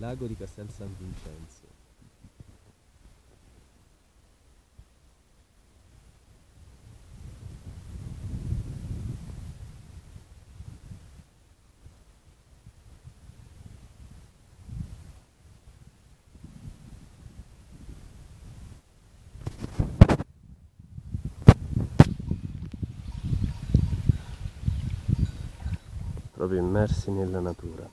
Lago di Castel San Vincenzo. Proprio immersi nella natura.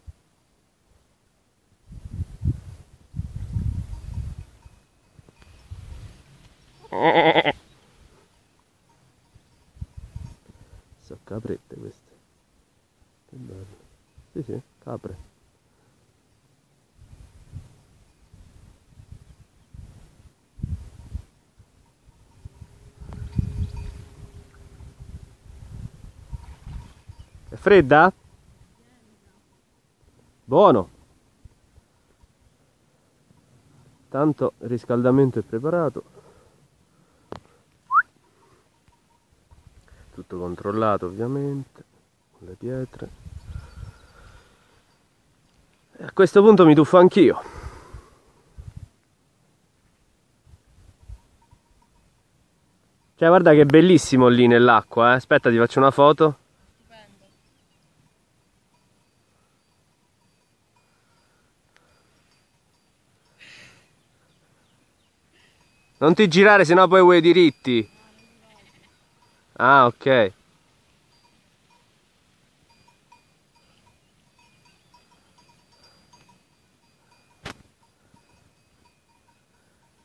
Sono caprette queste. Che bello. Sì, sì, capre. È fredda? Buono. Tanto il riscaldamento è preparato. Tutto controllato ovviamente, con le pietre. E a questo punto mi tuffo anch'io. Cioè guarda che è bellissimo lì nell'acqua, eh. Aspetta, ti faccio una foto. Stupendo. Non ti girare, sennò poi vuoi i diritti. Ah, ok.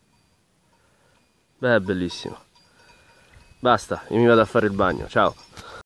Beh, è bellissimo. Basta, io mi vado a fare il bagno. Ciao.